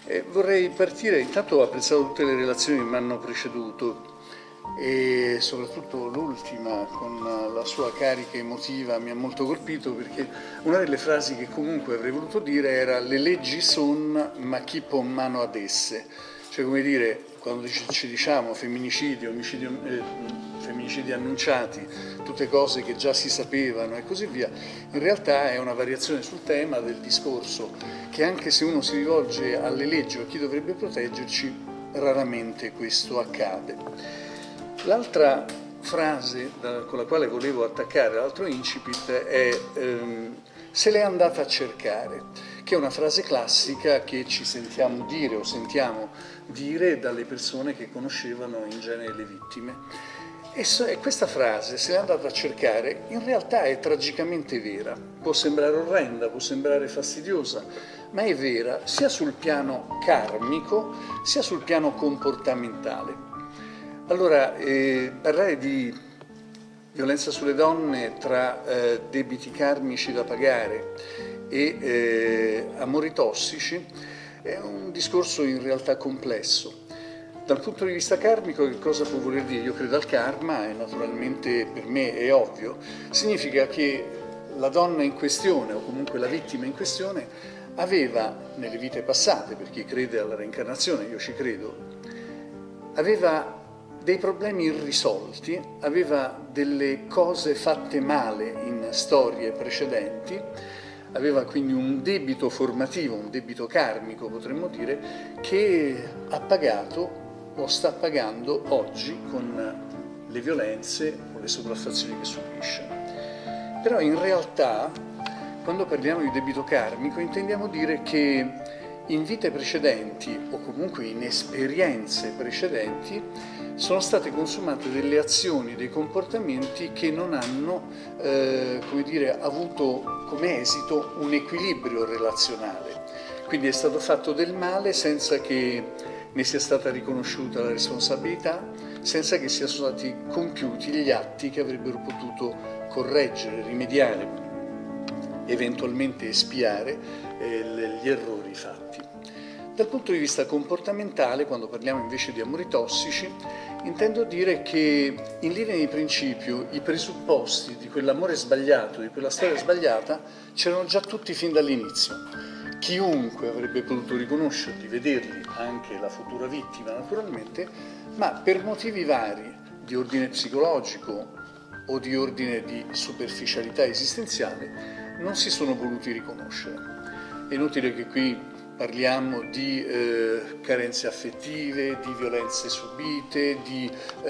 Vorrei partire, intanto ho apprezzato tutte le relazioni che mi hanno preceduto e soprattutto l'ultima con la sua carica emotiva mi ha molto colpito, perché una delle frasi che comunque avrei voluto dire era: le leggi son, ma chi pò mano ad esse? Cioè, come dire, quando ci diciamo femminicidi, femminicidi annunciati, tutte cose che già si sapevano e così via, in realtà è una variazione sul tema del discorso che, anche se uno si rivolge alle leggi o a chi dovrebbe proteggerci, raramente questo accade. L'altra frase con la quale volevo attaccare l'altro incipit è se l'è andata a cercare, che è una frase classica che ci sentiamo dire o sentiamo dire dalle persone che conoscevano in genere le vittime. E questa frase, se l'è andata a cercare, in realtà è tragicamente vera. Può sembrare orrenda, può sembrare fastidiosa, ma è vera sia sul piano karmico sia sul piano comportamentale. Allora, parlare di violenza sulle donne tra debiti karmici da pagare e amori tossici è un discorso in realtà complesso. Dal punto di vista karmico, che cosa può voler dire? Io credo al karma e naturalmente per me è ovvio. Significa che la donna in questione, o comunque la vittima in questione, aveva nelle vite passate, per chi crede alla reincarnazione, io ci credo, aveva dei problemi irrisolti, aveva delle cose fatte male in storie precedenti, aveva quindi un debito formativo, un debito karmico potremmo dire, che ha pagato o sta pagando oggi con le violenze o le sopraffazioni che subisce. Però in realtà, quando parliamo di debito karmico, intendiamo dire che in vite precedenti o comunque in esperienze precedenti sono state consumate delle azioni, dei comportamenti che non hanno avuto come esito un equilibrio relazionale. Quindi è stato fatto del male senza che ne sia stata riconosciuta la responsabilità, senza che siano stati compiuti gli atti che avrebbero potuto correggere, rimediare, eventualmente espiare gli errori fatti. Dal punto di vista comportamentale, quando parliamo invece di amori tossici, intendo dire che in linea di principio i presupposti di quell'amore sbagliato, di quella storia sbagliata, c'erano già tutti fin dall'inizio. Chiunque avrebbe potuto riconoscerli, vederli, anche la futura vittima naturalmente, ma per motivi vari di ordine psicologico o di ordine di superficialità esistenziale non si sono voluti riconoscere. È inutile che qui parliamo di carenze affettive, di violenze subite, di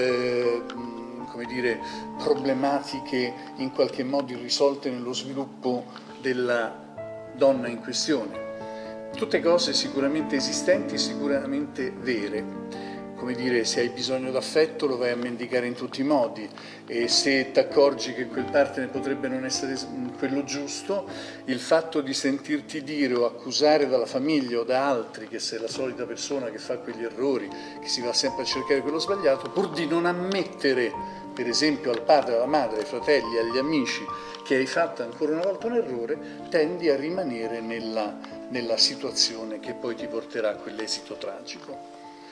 problematiche in qualche modo irrisolte nello sviluppo della donna in questione. Tutte cose sicuramente esistenti, sicuramente vere. Come dire, se hai bisogno d'affetto lo vai a mendicare in tutti i modi, e se ti accorgi che quel partner potrebbe non essere quello giusto, il fatto di sentirti dire o accusare dalla famiglia o da altri che sei la solita persona che fa quegli errori, che si va sempre a cercare quello sbagliato, pur di non ammettere, per esempio al padre, alla madre, ai fratelli, agli amici, che hai fatto ancora una volta un errore, tendi a rimanere nella situazione che poi ti porterà a quell'esito tragico.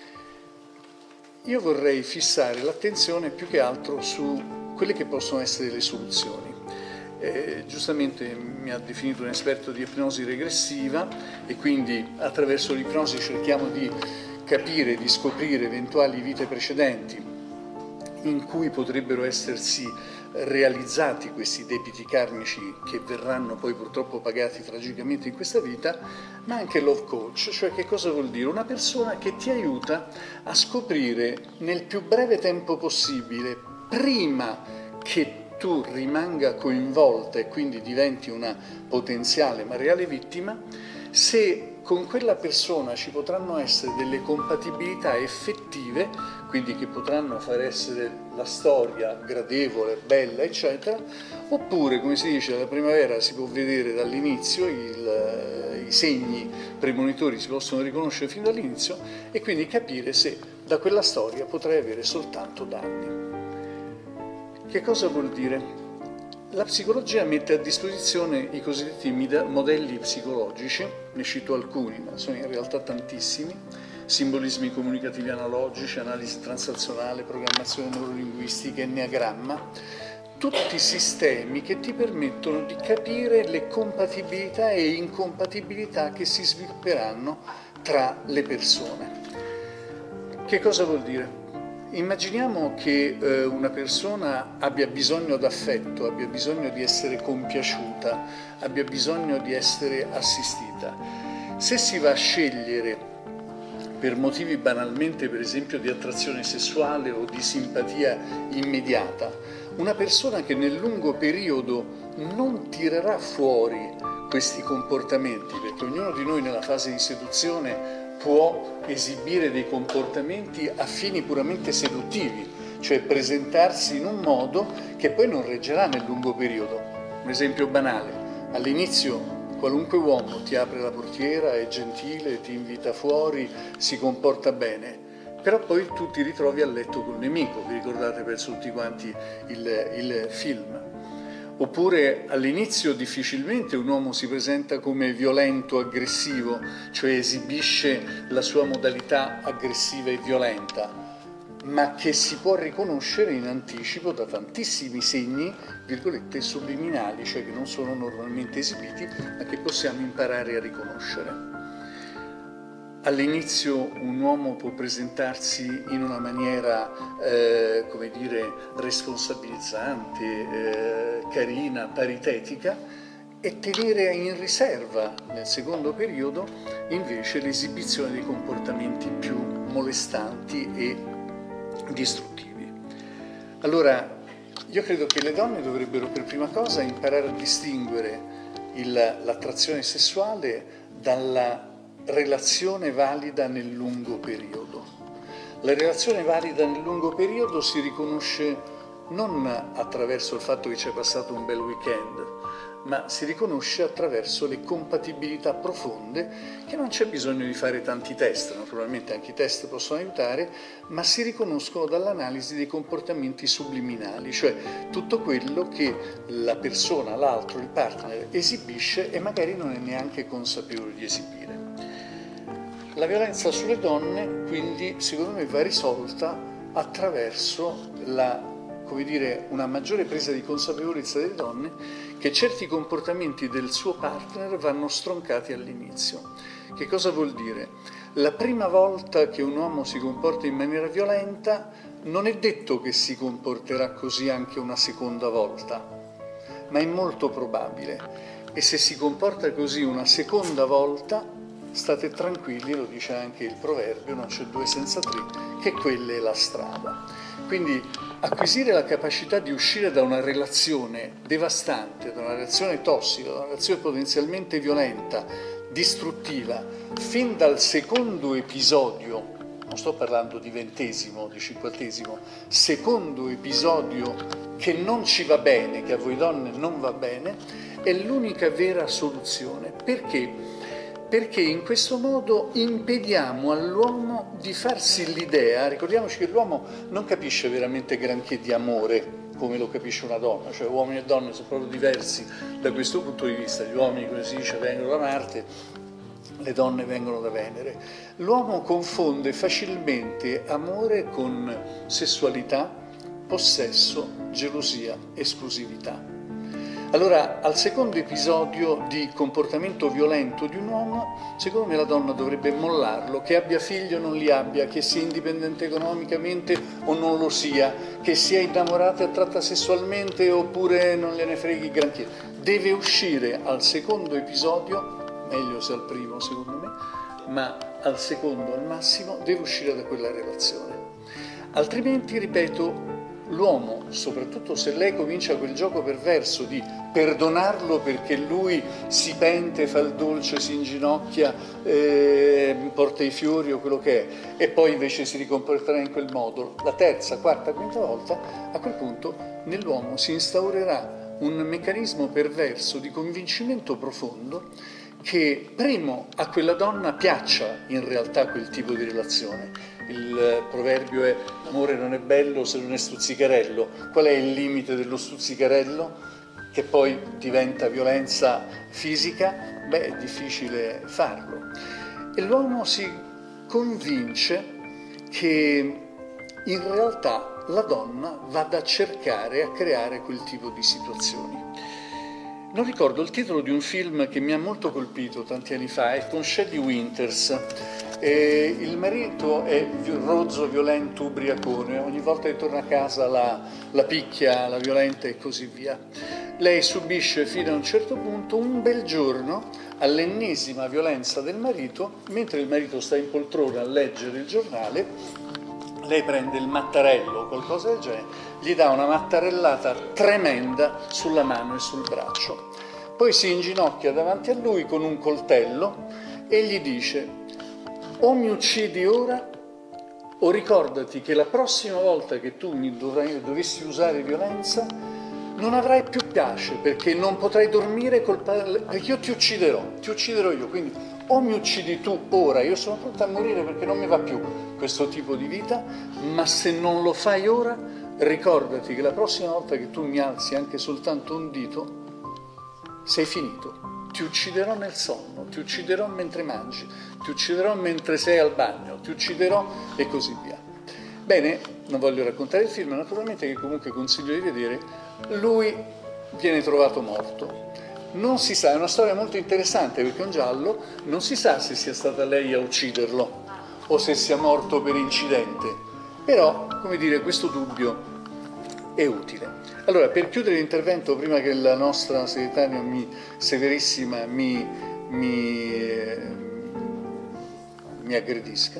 Io vorrei fissare l'attenzione più che altro su quelle che possono essere le soluzioni. Giustamente mi ha definito un esperto di ipnosi regressiva e quindi attraverso l'ipnosi cerchiamo di capire, di scoprire eventuali vite precedenti in cui potrebbero essersi realizzati questi debiti karmici che verranno poi purtroppo pagati tragicamente in questa vita, ma anche love coach, cioè che cosa vuol dire? Una persona che ti aiuta a scoprire nel più breve tempo possibile, prima che tu rimanga coinvolta e quindi diventi una potenziale ma reale vittima, se con quella persona ci potranno essere delle compatibilità effettive, quindi che potranno far essere la storia gradevole, bella, eccetera, oppure, come si dice, alla primavera si può vedere dall'inizio, i segni premonitori si possono riconoscere fin dall'inizio e quindi capire se da quella storia potrai avere soltanto danni. Che cosa vuol dire? La psicologia mette a disposizione i cosiddetti modelli psicologici, ne cito alcuni, ma sono in realtà tantissimi: simbolismi comunicativi analogici, analisi transazionale, programmazione neurolinguistica, enneagramma, tutti sistemi che ti permettono di capire le compatibilità e incompatibilità che si svilupperanno tra le persone. Che cosa vuol dire? Immaginiamo che una persona abbia bisogno d'affetto, abbia bisogno di essere compiaciuta, abbia bisogno di essere assistita. Se si va a scegliere per motivi banalmente, per esempio, di attrazione sessuale o di simpatia immediata, una persona che nel lungo periodo non tirerà fuori questi comportamenti, perché ognuno di noi nella fase di seduzione può esibire dei comportamenti a fini puramente seduttivi, cioè presentarsi in un modo che poi non reggerà nel lungo periodo. Un esempio banale: all'inizio qualunque uomo ti apre la portiera, è gentile, ti invita fuori, si comporta bene, però poi tu ti ritrovi a letto col nemico. Vi ricordate, penso tutti quanti, il film? Oppure all'inizio difficilmente un uomo si presenta come violento, aggressivo, cioè esibisce la sua modalità aggressiva e violenta, ma che si può riconoscere in anticipo da tantissimi segni, virgolette, subliminali, cioè che non sono normalmente esibiti, ma che possiamo imparare a riconoscere. All'inizio un uomo può presentarsi in una maniera, come dire, responsabilizzante, carina, paritetica, e tenere in riserva nel secondo periodo invece l'esibizione di comportamenti più molestanti e distruttivi. Allora, io credo che le donne dovrebbero per prima cosa imparare a distinguere l'attrazione sessuale dalla relazione valida nel lungo periodo. La relazione valida nel lungo periodo si riconosce non attraverso il fatto che ci è passato un bel weekend, ma si riconosce attraverso le compatibilità profonde, che non c'è bisogno di fare tanti test, naturalmente anche i test possono aiutare, ma si riconoscono dall'analisi dei comportamenti subliminali, cioè tutto quello che la persona, l'altro, il partner esibisce e magari non è neanche consapevole di esibire. La violenza sulle donne, quindi, secondo me va risolta attraverso una maggiore presa di consapevolezza delle donne che certi comportamenti del suo partner vanno stroncati all'inizio. Che cosa vuol dire? La prima volta che un uomo si comporta in maniera violenta non è detto che si comporterà così anche una seconda volta, ma è molto probabile. E se si comporta così una seconda volta, state tranquilli, lo dice anche il proverbio, non c'è due senza tre, che quella è la strada. Quindi acquisire la capacità di uscire da una relazione devastante, da una relazione tossica, da una relazione potenzialmente violenta, distruttiva, fin dal secondo episodio, non sto parlando di 20°, di 50°, secondo episodio che non ci va bene, che a voi donne non va bene, è l'unica vera soluzione. Perché? Perché in questo modo impediamo all'uomo di farsi l'idea. Ricordiamoci che l'uomo non capisce veramente granché di amore come lo capisce una donna, cioè uomini e donne sono proprio diversi da questo punto di vista. Gli uomini, come si dice, vengono da Marte, le donne vengono da Venere. L'uomo confonde facilmente amore con sessualità, possesso, gelosia, esclusività. Allora, al secondo episodio di comportamento violento di un uomo, secondo me la donna dovrebbe mollarlo, che abbia figli o non li abbia, che sia indipendente economicamente o non lo sia, che sia innamorata e attratta sessualmente oppure non gliene freghi granché. Deve uscire al secondo episodio, meglio se al primo secondo me, ma al secondo al massimo deve uscire da quella relazione. Altrimenti, ripeto, l'uomo, soprattutto se lei comincia quel gioco perverso di perdonarlo perché lui si pente, fa il dolce, si inginocchia, porta i fiori o quello che è, e poi invece si ricomporterà in quel modo, la terza, quarta, quinta volta, a quel punto nell'uomo si instaurerà un meccanismo perverso di convincimento profondo che, primo, a quella donna piaccia in realtà quel tipo di relazione. Il proverbio è: l'amore non è bello se non è stuzzicarello. Qual è il limite dello stuzzicarello? che poi diventa violenza fisica, beh, è difficile farlo. E l'uomo si convince che in realtà la donna vada a cercare, a creare quel tipo di situazioni. Non ricordo il titolo di un film che mi ha molto colpito tanti anni fa, è con Shelley Winters. Il marito è rozzo, violento, ubriacone, ogni volta che torna a casa la picchia, la violenta e così via. Lei subisce fino a un certo punto. Un bel giorno, all'ennesima violenza del marito, mentre il marito sta in poltrona a leggere il giornale, lei prende il mattarello o qualcosa del genere, gli dà una mattarellata tremenda sulla mano e sul braccio. Poi si inginocchia davanti a lui con un coltello e gli dice: o mi uccidi ora o ricordati che la prossima volta che tu mi dovessi usare violenza non avrai più pace, perché non potrai dormire perché io ti ucciderò io. Quindi o mi uccidi tu ora, io sono pronta a morire perché non mi va più questo tipo di vita, ma se non lo fai ora, ricordati che la prossima volta che tu mi alzi anche soltanto un dito, sei finito. Ti ucciderò nel sonno, ti ucciderò mentre mangi, ti ucciderò mentre sei al bagno, ti ucciderò e così via. Bene, non voglio raccontare il film, naturalmente, che comunque consiglio di vedere. Lui viene trovato morto. Non si sa, è una storia molto interessante perché è un giallo, non si sa se sia stata lei a ucciderlo o se sia morto per incidente, però, come dire, questo dubbio è utile. Allora, per chiudere l'intervento, prima che la nostra segretaria severissima mi aggredisca,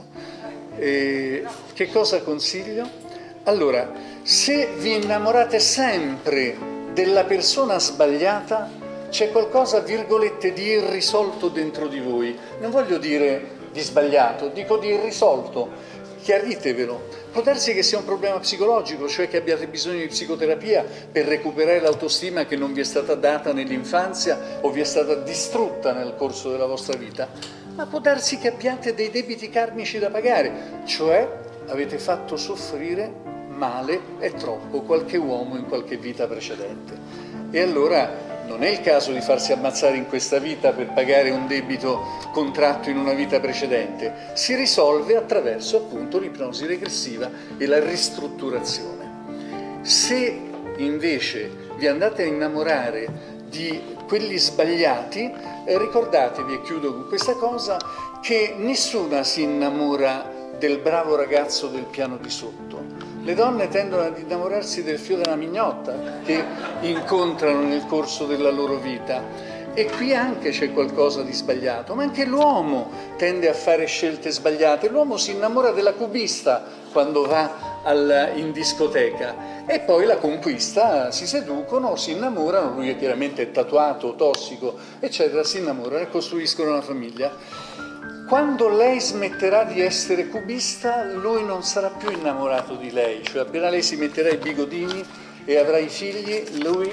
che cosa consiglio? Allora, se vi innamorate sempre della persona sbagliata, c'è qualcosa, virgolette, di irrisolto dentro di voi. Non voglio dire di sbagliato, dico di irrisolto. Chiaritevelo. Può darsi che sia un problema psicologico, cioè che abbiate bisogno di psicoterapia per recuperare l'autostima che non vi è stata data nell'infanzia o vi è stata distrutta nel corso della vostra vita. Ma può darsi che abbiate dei debiti karmici da pagare, cioè avete fatto soffrire male e troppo qualche uomo in qualche vita precedente. E allora non è il caso di farsi ammazzare in questa vita per pagare un debito contratto in una vita precedente. Si risolve attraverso appunto l'ipnosi regressiva e la ristrutturazione. Se invece vi andate a innamorare di quelli sbagliati, ricordatevi, e chiudo con questa cosa, che nessuna si innamora del bravo ragazzo del piano di sotto. Le donne tendono ad innamorarsi del fiore della mignotta che incontrano nel corso della loro vita. E qui anche c'è qualcosa di sbagliato, ma anche l'uomo tende a fare scelte sbagliate. L'uomo si innamora della cubista quando va in discoteca e poi la conquista, si seducono, si innamorano, lui è chiaramente tatuato, tossico, eccetera, si innamorano e costruiscono una famiglia. Quando lei smetterà di essere cubista, lui non sarà più innamorato di lei, cioè appena lei si metterà i bigodini e avrà i figli, lui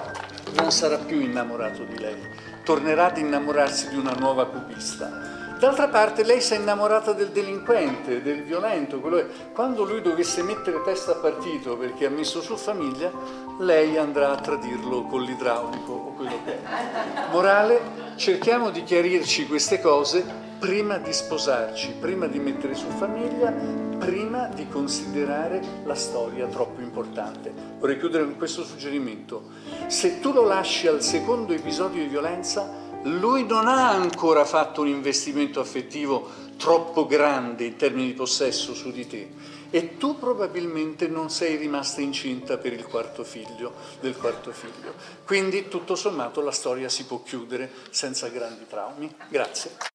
non sarà più innamorato di lei, tornerà ad innamorarsi di una nuova cubista. D'altra parte lei si è innamorata del delinquente, del violento, quando lui dovesse mettere testa a partito perché ha messo su famiglia, lei andrà a tradirlo con l'idraulico o quello che è. Morale, cerchiamo di chiarirci queste cose prima di sposarci, prima di mettere su famiglia, prima di considerare la storia troppo importante. Vorrei chiudere con questo suggerimento. Se tu lo lasci al secondo episodio di violenza, lui non ha ancora fatto un investimento affettivo troppo grande in termini di possesso su di te e tu probabilmente non sei rimasta incinta per del quarto figlio. Quindi tutto sommato la storia si può chiudere senza grandi traumi. Grazie.